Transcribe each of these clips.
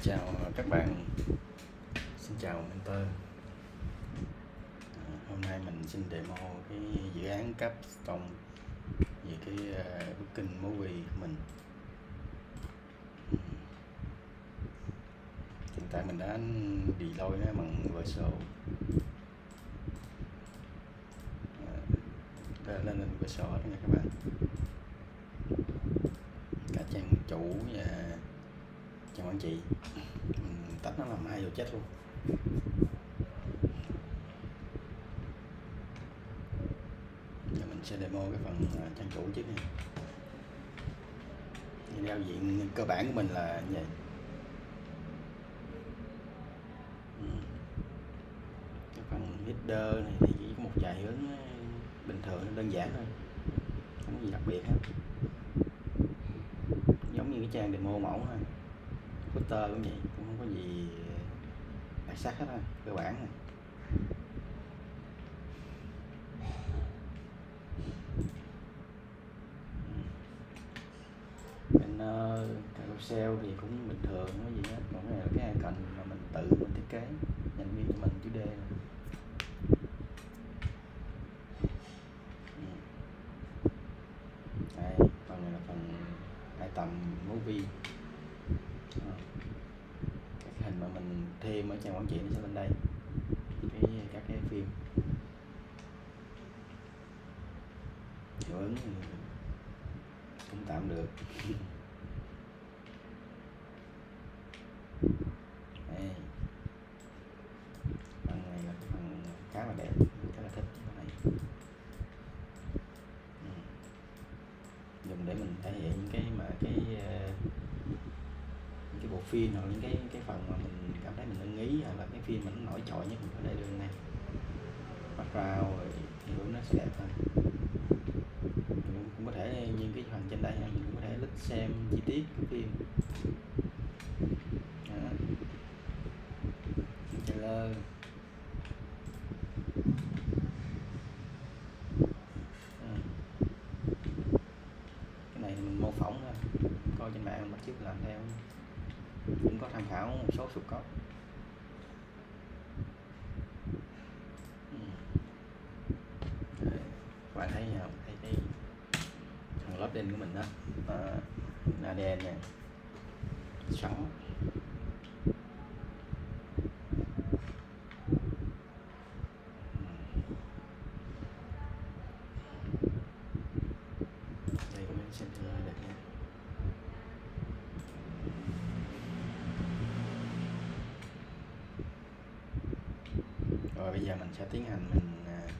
chào các bạn, xin chào mentor. Hôm nay mình xin demo cái dự án Capstone về cái booking movie của mình. Hiện tại mình đã deploy nó bằng Verso, lên Verso đó nha các bạn. Cả trang chủ và trang quản trị mình tách nó làm hai rồi chết luôn. Giờ mình sẽ demo cái phần trang chủ trước nha. Giao diện cơ bản của mình là như vậy. Cái phần header này thì chỉ có một vài hướng bình thường, đơn giản thôi, không có gì đặc biệt hết, giống như cái trang demo mẫu thôi. Footer cũng vậy, cũng không có gì đặc sắc hết thôi, cơ bản thôi. Banner, carousel thì cũng bình thường, không có gì hết. Còn cái này là cái icon mà mình tự mình thiết kế dành riêng cho mình, chữ D này. Đây, phần này là phần item movie. Các hình mà mình thêm ở trang quản trị nó sẽ lên đây, các cái phim hiệu ứng cũng tạm được. Đây, phần này là cái phần khá là đẹp, mình khá là thích cái này. Dùng để mình thể hiện những cái mà cái bộ phim hoặc những cái phần mà mình cảm thấy mình ưng ý, hoặc là cái phim mình nổi trội nhất mình có thể đưa này background rồi hiệu ứng nó sẽ đẹp hơn. Mình cũng có thể như cái phần trên đây mình cũng có thể lít xem chi tiết cái phim. Trailer, cái này thì mình mô phỏng thôi, coi trên mạng mình bắt chước làm theo, cũng có tham khảo một số sụt code. Các bạn thấy không, thấy cái thằng loading của mình đó, ADN nha, 6. Đây có cái center đẹp nha. Rồi bây giờ mình sẽ tiến hành mình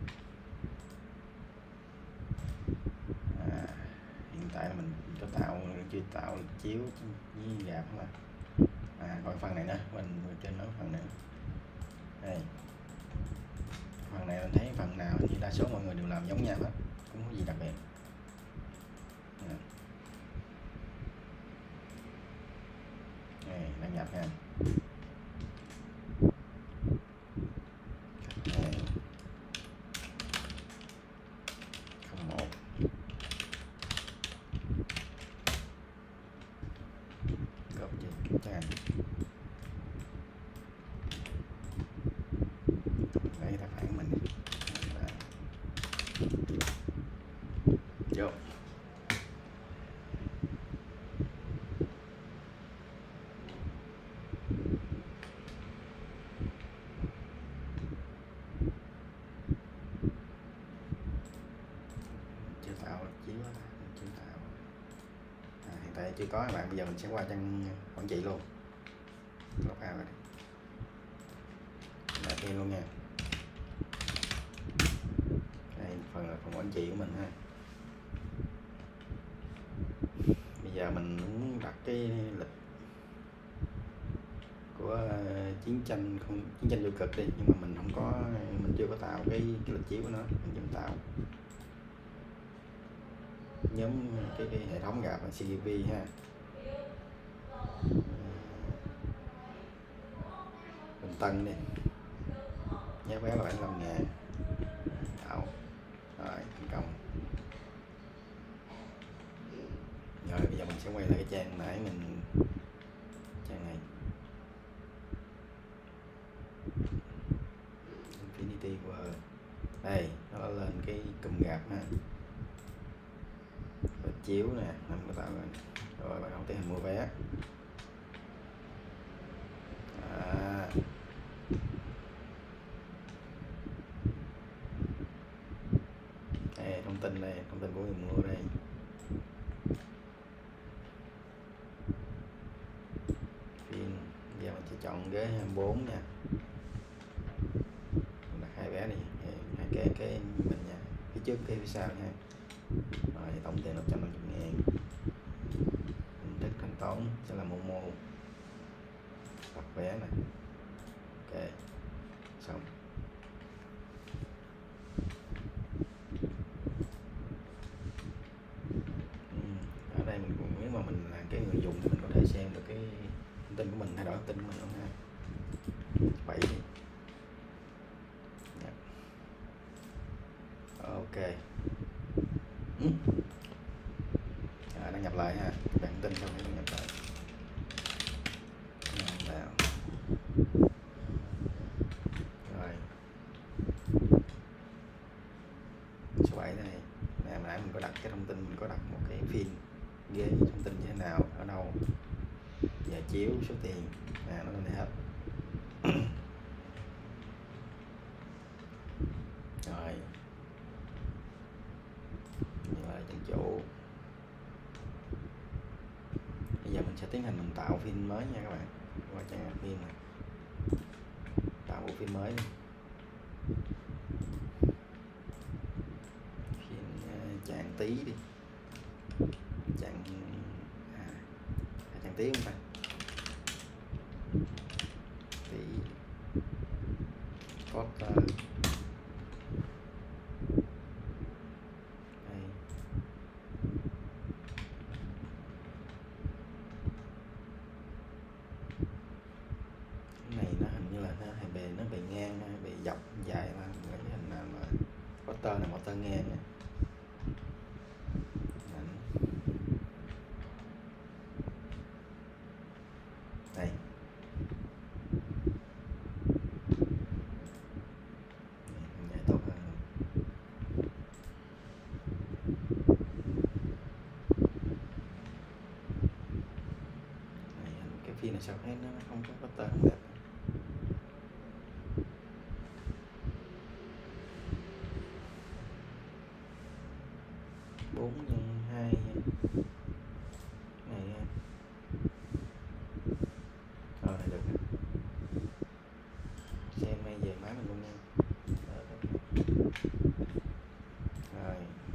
hiện tại là mình chưa tạo chiếu với gạp mà. Còn phần này nữa, mình trên nói phần nữa. Đây, phần này mình thấy phần nào thì đa số mọi người đều làm giống nhau hết, không có gì đặc biệt. Đây, đăng nhập nha. Đây ta phản mình vô. Chưa tạo chiếu, chưa tạo. Hiện tại chưa có các bạn. Bây giờ mình sẽ qua trang quản trị luôn, log out rồi đặt thêm luôn nha. Đây phần là phần quản trị của mình ha. Bây giờ mình muốn đặt cái lịch của chiến tranh vô cực đi, nhưng mà mình chưa có tạo cái lịch chiếu của nó, mình chưa tạo nhóm cái hệ thống gặp là CGV ha. Bình Tân đi, giá vé là 75.000. Tạo rồi thành công. Rồi bây giờ mình sẽ quay lại cái trang nãy mình, trang này lên cái cụm rạp ha, và chiếu nè, 5 cái tạo rồi bạn không tiến hành mua vé. Đây, thông tin đây, thông tin của người mua đây. Phim giờ mình sẽ chọn ghế 24 nha, mình đặt 2 vé đi, hai cái mình nha, phía trước cái phía sau nha. Rồi tổng tiền 150.000. Hình thức thanh toán sẽ là Momo, đặt vé này. Ok, xong. Ở đây mình cũng, nếu mà mình là cái người dùng thì mình có thể xem được cái thông tin của mình, thay đổi thông tin của mình không ha. Vậy đi. Ok. Đăng nhập lại ha, bạn tin xong hãy đăng nhập lại. Nào. Rồi. Số 7 này. Nè, nãy mình có đặt cái thông tin, mình có đặt một cái phim ghế, thông tin như thế nào, ở đâu, giờ chiếu, số tiền, nè, nó lên đây hết. Rồi. Như là chính chủ. Bây giờ mình sẽ tiến hành mình tạo phim mới nha các bạn. Qua trang phim này, tạo bộ phim mới đi. Phim Chàng Tí đi, Chàng Chàng Tí không ta, Tí Potter. Đây. Cái này nó hình như là nó hay bề, nó bề ngang hay bề dọc dài, là cái hình nào mà Potter là Potter ngang nha. Đây. Giải tốt hơn. Này, cái phim này sao thấy nó không có Potter không đẹp. Bốn nhân 2 này nha. Rồi này được nè. Xem ngay về máy mình luôn nha. Rồi.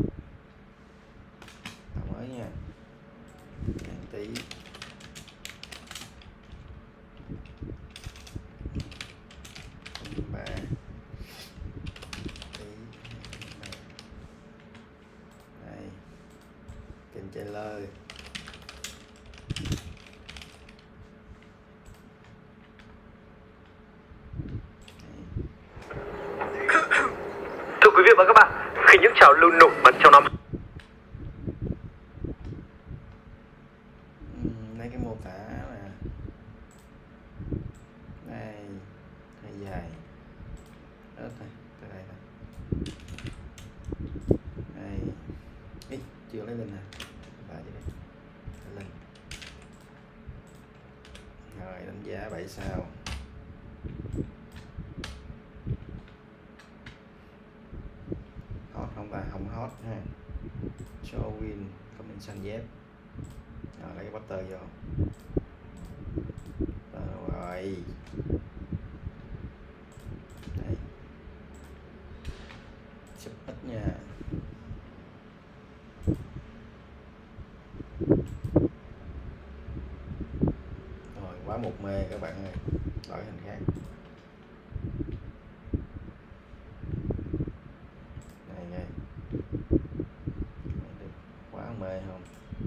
Tạo mới nha. Chàng Tí. Ba. Tí. Đây. Kênh trailer. Thưa quý vị và các bạn, khi những trào lưu nổi bật trong năm Đây cái mô tả là đây hơi dài đó, tới đây này. Đây. Ý, chưa lấy lên nè, lại đây lên. Rồi đánh giá 7 sao. Hot không ta, không hot ha. Show win combination Z. Rồi lấy cái Potter vô. Rồi. Đây. Sub ít nha. Rồi quá một mê các bạn ơi, đổi hình khác. Này đây. Quá mê không.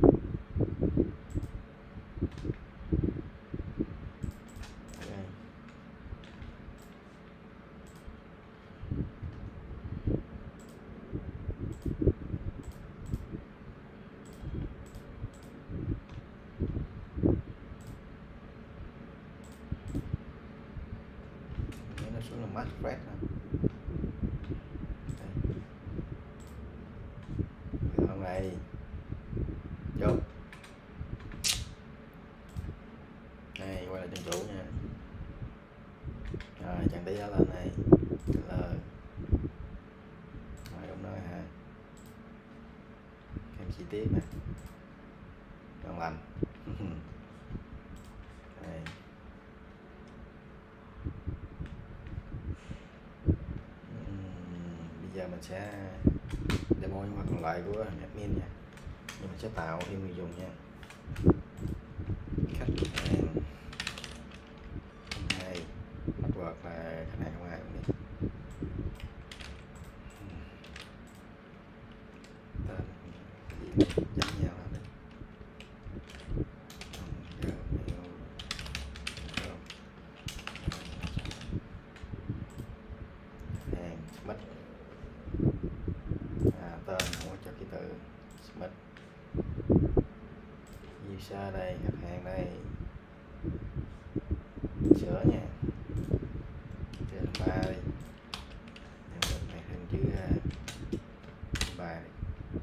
Đây. đây vô đây, quay lại chân chủ nha. Rồi chẳng tí đó lên này rồi đúng rồi ha, thêm chi tiết nè, ngon lành. Đây. Bây giờ mình sẽ demo những phần còn lại của admin nha, nhưng mình sẽ tạo thêm người dùng nha. Khách hàng 2, password là khách hàng 2 cũng đi. Tên gì giống nhau hết đi. Hàng submit. Tên không có cho ký tự submit. User đây, khách hàng đây, sửa nha, trên 3 đi, này thêm chữ 3 đi,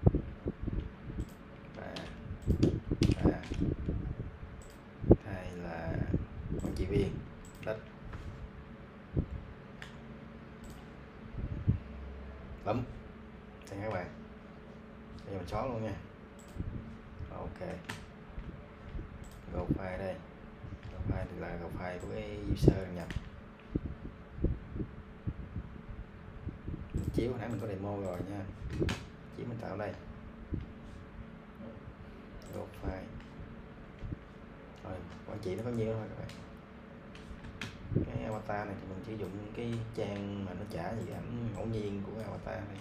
3 hay là quản trị viên đất lắm. Xem các bạn, bây giờ mình xóa luôn nha. Ok, gộp file đây, gộp file thì là gộp file của cái user nhập. Chiếu hồi nãy mình có demo rồi nha, chiếu mình tạo đây, gộp file rồi, quản trị nó có nhiêu thôi các bạn. Cái avatar này thì mình sử dụng cái trang mà nó trả gì ảnh ngẫu nhiên của avatar này.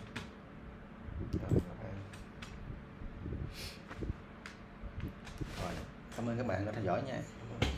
Rồi, cảm ơn các bạn đã theo dõi nha.